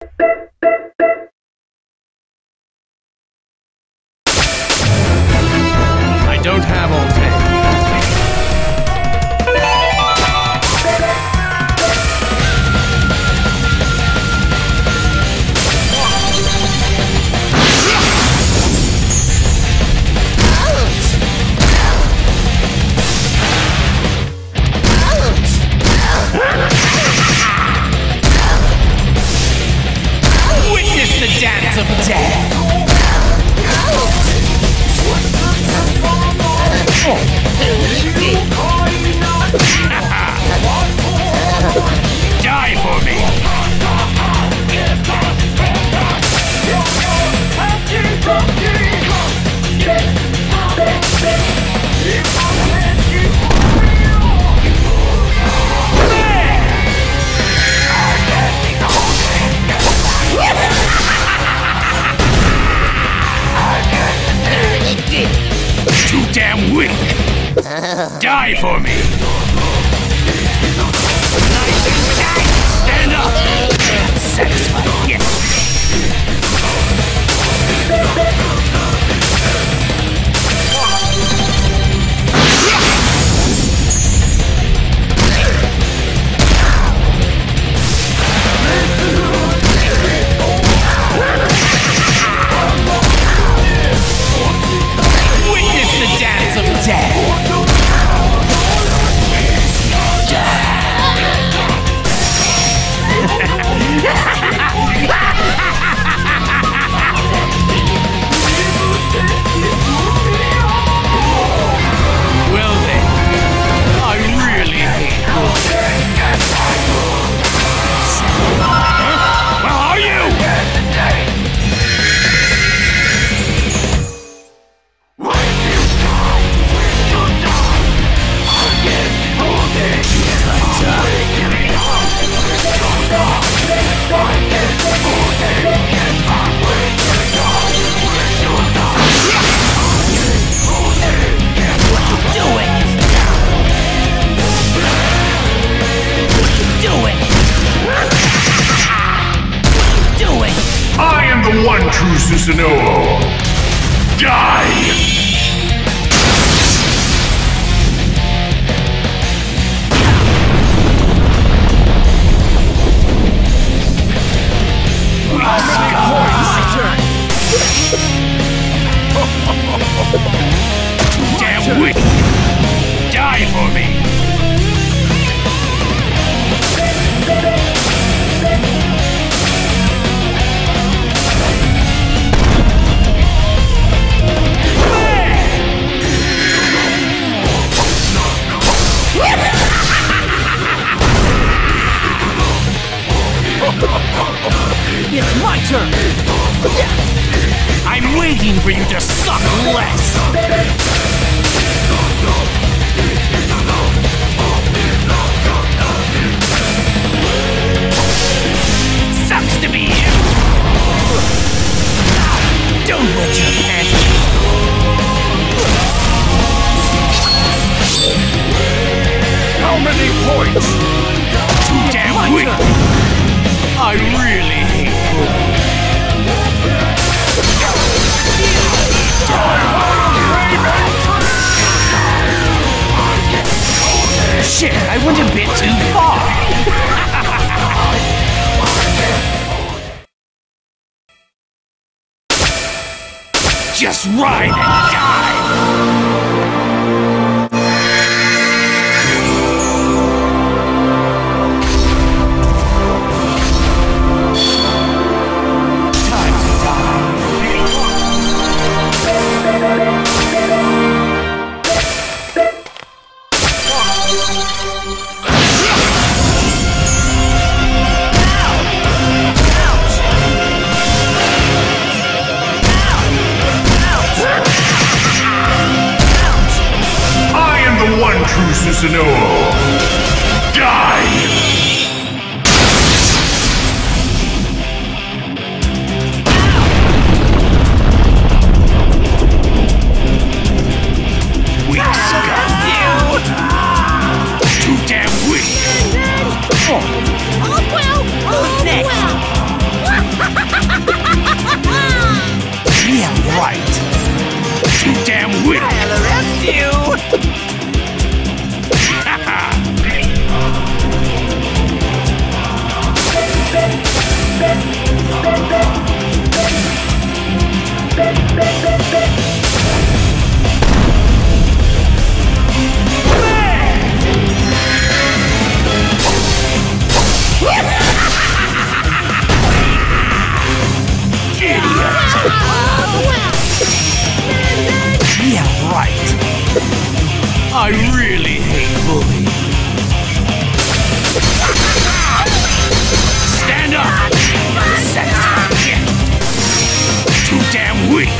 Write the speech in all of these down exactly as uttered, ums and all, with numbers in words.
I don't have all day. Witness the dance of death! Die for me! Too damn weak! Die for me! Stand up! Satisfied, yes! Witness the dance of death! Well then, I really hate you. Well, are you? I am the one true Susanoo! Die! Damn weak! Die for me! It's my turn! I'm waiting for you to suck less! Sucks to be you! Don't let your pants... How many points? Too damn weak! I really hate you. Shit, I went a bit too far. Just ride and die. True Susanoo! Die! Weak scum! You! Too damn weak! Oh, well! Who's next? Well. Yeah, right. I really hate bullying. Stand up! Satisfaction! Too damn weak!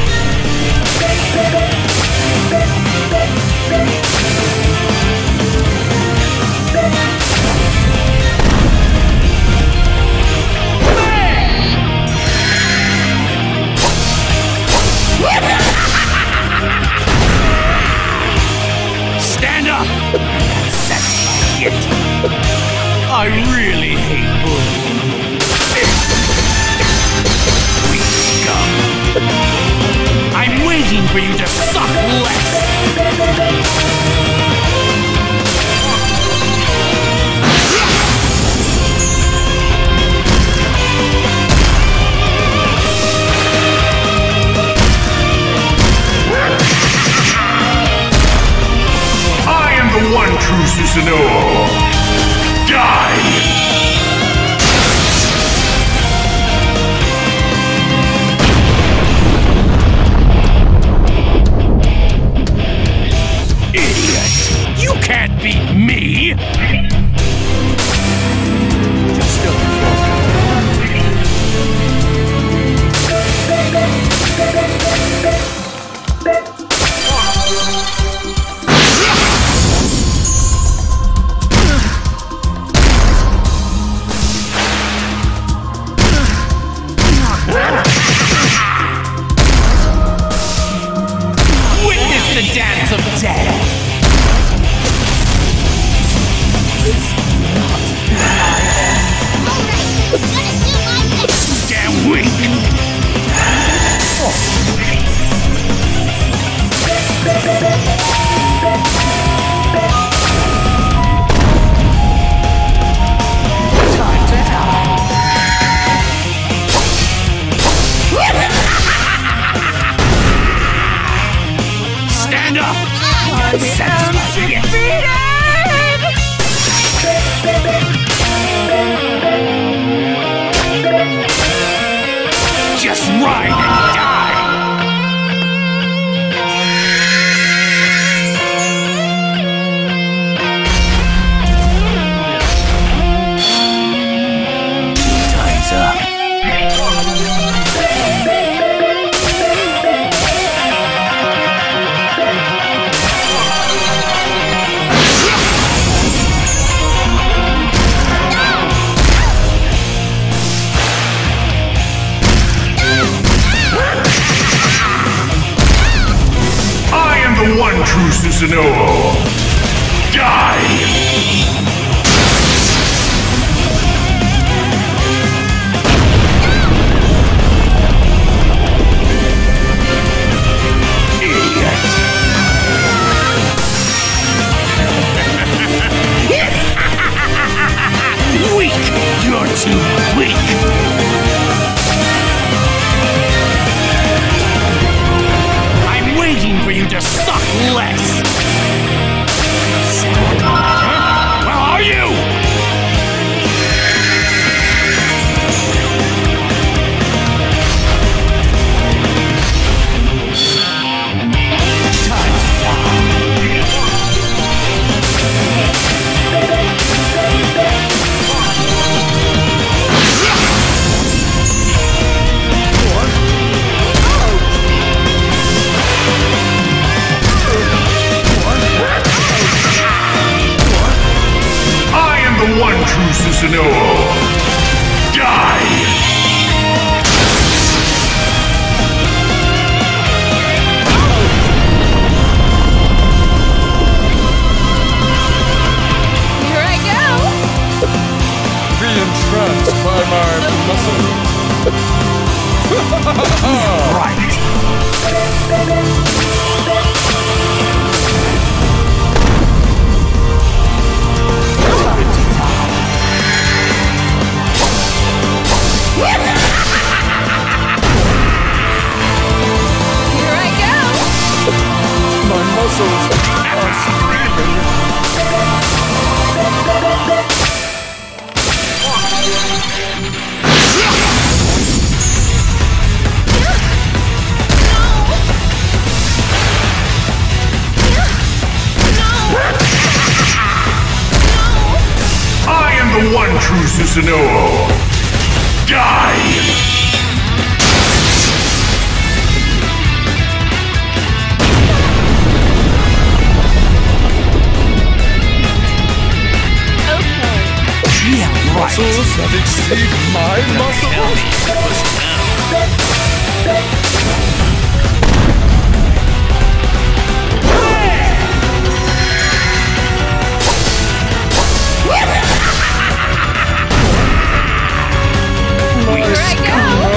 Stand up! Satisfaction! I really hate bullying. Weak scum. I'm waiting for you to suck less. I am the one true Susanoo. Die! You can't beat me! Just still Witness the dance of death! Damn weak! Time to die! Stand up! Satisfaction! Just ride and die! Time's up. The one true Susanoo. Die! Weak! You're too weak! I'm waiting for you to suck less! Huh? Where are you? The one true Susanoo. Die! Here I go! Be entranced by my muscles. Right! Here I go! My muscles are screaming. I am the one true Susanoo. Die! Yeah, right. Muscles that exceed my muscles? Here I go!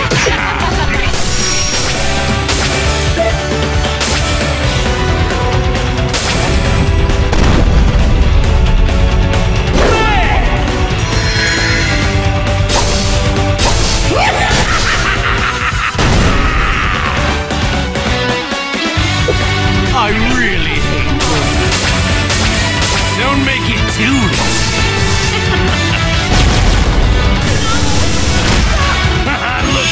I really hate this. Don't make it too easy. Look,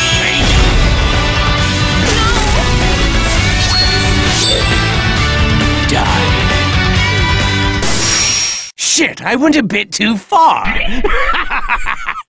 mate. Die. Shit, I went a bit too far.